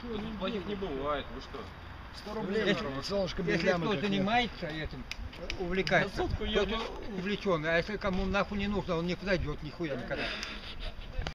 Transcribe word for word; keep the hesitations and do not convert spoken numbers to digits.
Плохих не бывает, вы что? сто рублей, Если, солнышко без если ямы, кто-то как нет. занимается этим, увлекается, На сотку я кто-то увлеченный, а если кому нахуй не нужно, он не подойдет нихуя никогда.